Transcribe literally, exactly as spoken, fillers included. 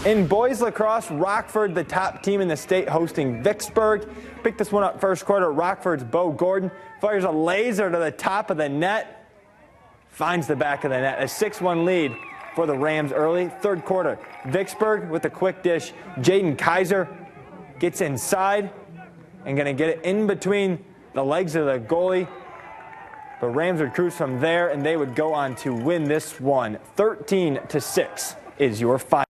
In boys lacrosse, Rockford, the top team in the state, hosting Vicksburg. Picked this one up first quarter. Rockford's Bo Gordon fires a laser to the top of the net. Finds the back of the net. A six one lead for the Rams early. Third quarter, Vicksburg with a quick dish. Jaden Kaiser gets inside and going to get it in between the legs of the goalie. The Rams would cruise from there, and they would go on to win this one. thirteen to six is your final.